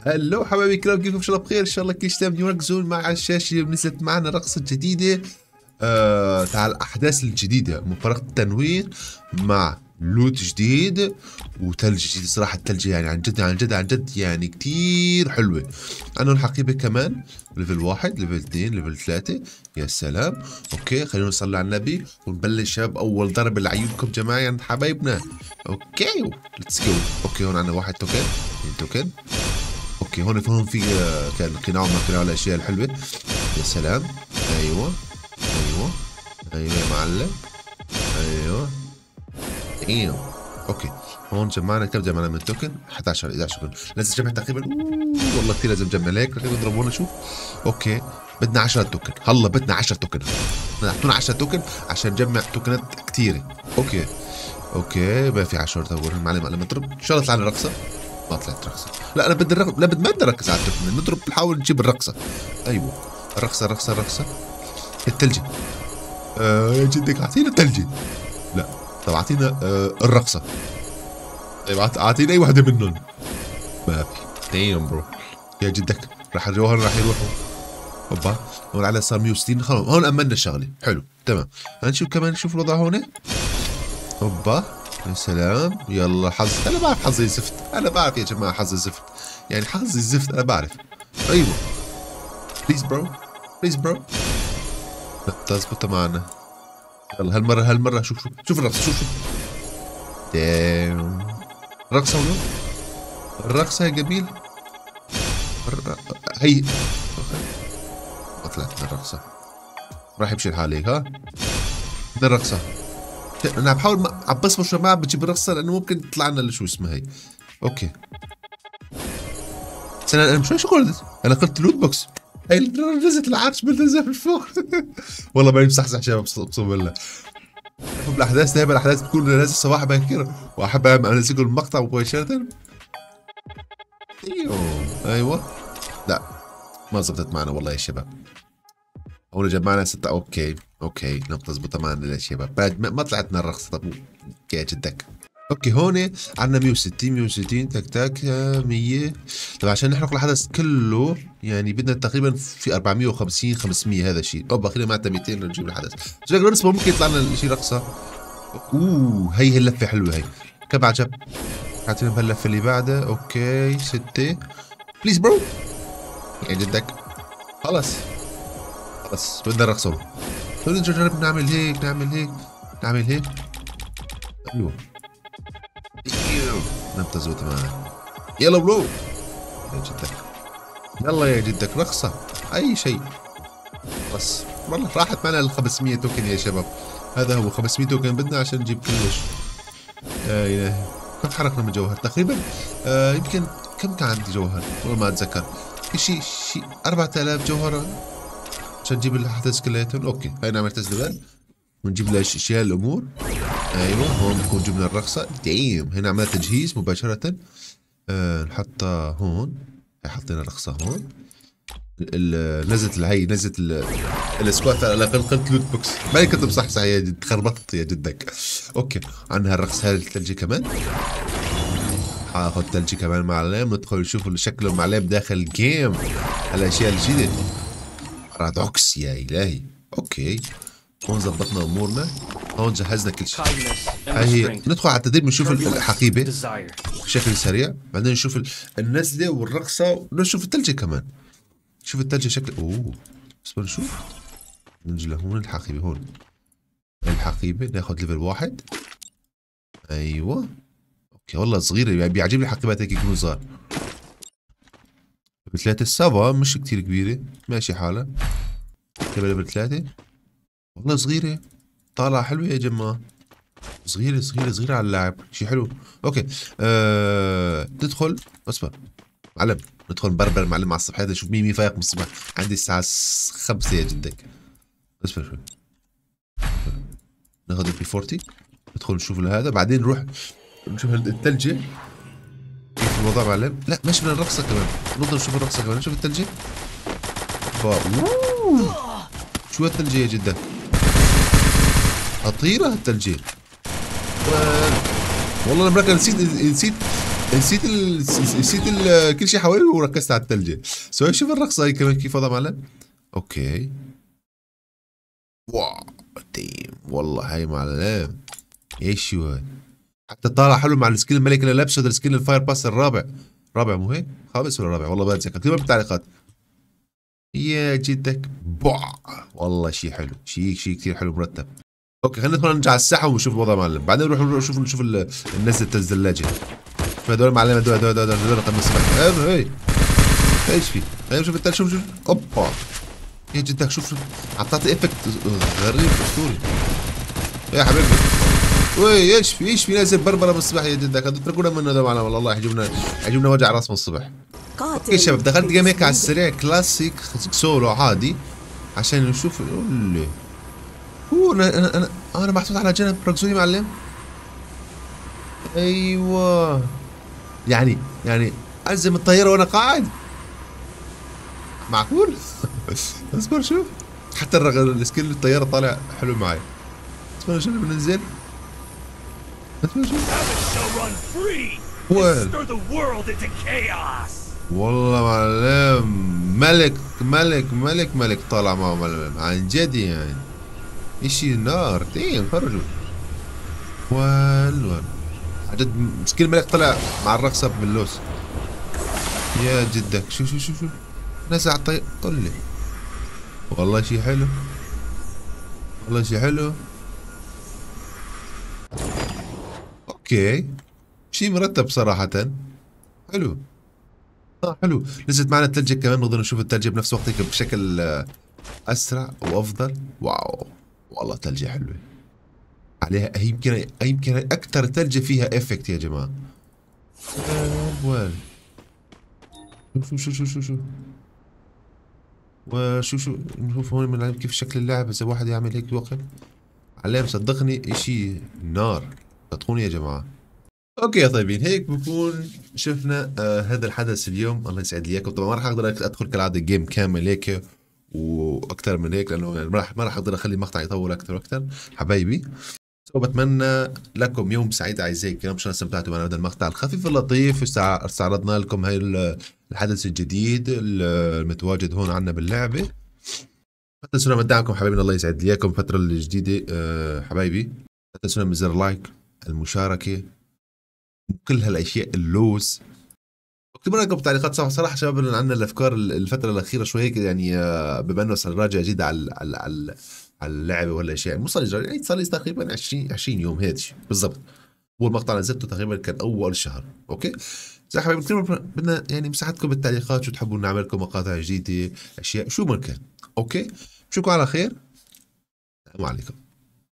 هلو حبايبي الكرام، كيفكم؟ ان شاء الله بخير، ان شاء الله كل شيء تمام. يركزون مع الشاشه. نزلت معنا رقصه جديده تاع الاحداث الجديده، مفارقه التنوير مع لوت جديد وثلج جديد. صراحه الثلج يعني عن جد عن جد عن جد يعني كثير حلوه. عندنا الحقيبه كمان ليفل 1 ليفل 2 ليفل 3. يا سلام. اوكي خلينا نصلي على النبي ونبلش شباب. اول ضرب لعيونكم جماعه عند حبايبنا. اوكي ليتس جو. اوكي هون عندنا واحد توكن، اثنين توكن. اوكي هون في كان قناع من قناع الاشياء الحلوه. يا سلام. ايوه ايوه ايوه يا معلم. ايوه ايوه. اوكي هون جمعنا كم؟ جمعنا من توكن 11 توكن. لازم نجمع تقريبا والله كثير لازم نجمع ليك. خلينا نضربونا نشوف. اوكي بدنا 10 توكن. هلا بدنا 10 توكن. اعطونا 10 توكن عشان نجمع توكنات كثيره. اوكي ما في 10 توكن. المعلم لما نضرب ان شاء الله طلعنا رقصه. ما طلعت رقصه. لا انا بدي لا ما بدنا نركز على التوكن، نضرب نحاول نجيب الرقصه. ايوه الرقصه الثلجي. يا جدك اعطينا الثلجي. لا طب اعطينا الرقصه. طيب اعطينا اي وحده منهم. ما في. دايم برو. يا جدك راح الجوهر راح يروحوا. اوبا هون على صار 160. خلص هون امنا الشغله. حلو تمام. هنشوف كمان نشوف الوضع هون. اوبا يا سلام. يلا حظ. انا بعرف حظي زفت. انا بعرف يا جماعه حظي زفت. يعني حظي زفت انا بعرف. ايوه بليز برو بليز برو. لا تزبط معنا. يلا هالمره شوف الرقصه. شوف دايم. رقصه ولو الرقصه يا جميل. هي ما طلعت من الرقصه. راح يمشي الحال هيك. ها من الرقصه. انا عم بحاول عم بصبر شو ما عم بجيب الرقصه لانه ممكن تطلع لنا شو اسمها هي. اوكي سنة انا مش شو قلت؟ انا قلت لوت بوكس. هي نزلت العرش بتنزل في فوق. والله ما يمسحسح شباب اقسم بالله. بحب الاحداث دائما. الاحداث بتكون نازل صباح باكر واحب انزل المقطع مباشره. ايوه لا ما زبطت معنا والله يا شباب. هون جمعنا 6. اوكي نبغى تزبط معنا يا شباب. بعد ما طلعتنا الرقصه. طب يا جدك. اوكي هون عندنا 160 تك تك 100. طبعا عشان نحرق الحدث كله يعني بدنا تقريبا في 450 500 هذا الشيء. اوبا خلينا معناتها 200 نجيب الحدث. شكله نصبر ممكن يطلع لنا شيء رقصه. هي اللفه حلوه هي. كم عجب. اعطينا بهاللفه اللي بعدها. اوكي 6 بليز برو. يعني جدك خلص بدنا نرقصه. نجرب نعمل هيك ايوه نبتزوا تمام. يلا برو يا جدك. يلا يا جدك رقصة أي شيء. بس والله راحت معنا ال 500 توكن يا شباب. هذا هو 500 توكن بدنا عشان نجيب كلش. يا إلهي كم حرقنا من جوهر تقريبا؟ يمكن كم كان عندي جوهر والله ما أتذكر. شيء 4000 جوهر عشان نجيب الأحداث كلياتهم. أوكي هاي نعمل تسليمات ونجيب لها أشياء الأمور. ايوه هون بكون جبنا الرقصه. دايم هنا عملنا تجهيز مباشره. نحطها هون. حطينا الرقصه هون. نزلت السكوات على الاقل. قلت لوت بوكس ما كنت بصحصح يا جد. خربطت يا جدك. اوكي عندنا الرقص. هذا الثلجي كمان. حاخذ ثلجي كمان معلم. ندخل نشوف شكله معلم داخل الجيم. الاشياء الجديده بارادوكس يا الهي. اوكي هون زبطنا امورنا. هون جهزنا كل شيء. هي ندخل على التدريب نشوف الحقيبه بشكل سريع. بعدين نشوف النزله والرقصه ونشوف الثلجه كمان. شوف الثلجه شكل بس نشوف. نجي لهون الحقيبه. هون الحقيبه ناخذ ليفل 1. ايوه اوكي والله صغيره يعني بيعجبني الحقيبات هيك يكونوا صغار. ليفل 3 السافا مش كثير كبيره ماشي حالها. ليفل 3 والله صغيره طالعه حلوه يا جماعه. صغيرة على اللعب شيء حلو. اوكي ندخل اصبر معلم. ندخل نبربر معلم على الصبح. هذا شوف مين فايق من الصبح. عندي الساعة 5 يا جدك. اصبر شوي. ناخذ البي 40 ندخل نشوف هذا. بعدين نروح نشوف الثلجة كيف الوضع معلم. لا مش من الرقصة كمان. نضل نشوف الرقصة كمان. نشوف الثلجة. شو الثلجة يا جدك. خطيرة الثلجة. والله انا نسيت كل شيء حوالي وركزت على الثلجة. سوي شوف الرقصة هي كمان كيف وضع معلم. اوكي واو ديم والله هاي معلم. ايش شو هاي؟ حتى طالع حلو مع السكين الملك اللي لابسه، ده السكين الفاير باس الرابع. رابع مو هيك؟ خامس ولا رابع؟ والله بتذكر، اكتبوا بالتعليقات. يا جدك بوع والله شيء حلو، شيء كثير حلو مرتب. اوكي خلينا ندخل نرجع على الساحه ونشوف الوضع معلم، بعدين نروح نشوف الناس الثلاجه. شوف هدول معلم، هدول قد الصبح. ايه ايش في؟ خلينا نشوف الثلج. شوف اوبا يا جدك شوف عطاتي افكت غريب اسطوري يا حبيبي. وي ايش في نازل بربره من الصبح يا جدك، هذول اتركونا منه هذول معلم، والله يحجبنا وجع راس من الصبح. اوكي شباب دخلت جيم هيك على السريع كلاسيك سولو عادي عشان نشوف. قولي هو انا محطوط على جنب، ركزوني معلم. ايوه يعني الزم الطياره وانا قاعد، معقول؟ اصبر شوف حتى السكيل الطياره طالع حلو معي. اصبر شوف بننزل. اصبر شوف وين والله معلم ملك طالع معه معلم عن جد يعني. اشي نار ديم فرجوا. وين عجد مسكين الملك طلع مع الرقصة باللوس. يا جدك شوف نزع الطيب. قل لي والله شي حلو، والله شي حلو. اوكي شي مرتب صراحة، حلو. حلو نزلت معنا الثلجة كمان، نقدر نشوف الثلجة بنفس وقت هيك بشكل اسرع وافضل. واو والله ثلجة حلوة عليها. يمكن اكثر ثلجة فيها افكت يا جماعة. وين شو وشو نشوف هون من كيف شكل اللعب. اذا واحد يعمل هيك وقت علام صدقني اشي نار، صدقوني يا جماعة. اوكي يا طيبين هيك بكون شفنا هذا الحدث اليوم. الله يسعد لي اياكم. طبعا ما راح اقدر ادخل كالعاده جيم كامل هيك واكثر من هيك، لانه يعني ما راح اقدر اخلي المقطع يطول اكثر واكثر حبايبي. بتمنى لكم يوم سعيد اعزائي الكرام، ان شاء الله استمتعتوا معنا هذا المقطع الخفيف اللطيف. استعرضنا لكم هاي الحدث الجديد المتواجد هون عندنا باللعبه. لا تنسونا من دعمكم حبايبنا، الله يسعد لي اياكم الفتره الجديده حبايبي. لا تنسونا من زر لايك، المشاركه، كل هالاشياء اللوز. اكتبوا لنا بالتعليقات. صراحه شباب عندنا الافكار الفتره الاخيره شوي هيك يعني، بما انه صار راجع جديد على اللعبه ولا شيء. مو صار يعني صار لي تقريبا 20 يوم هيك بالضبط. اول مقطع نزلته تقريبا كان اول شهر. اوكي زي حبايبي كثير بدنا يعني مساعدتكم بالتعليقات، شو تحبوا نعمل لكم مقاطع جديده، اشياء شو ما كان. اوكي بشوفكم على خير، السلام عليكم.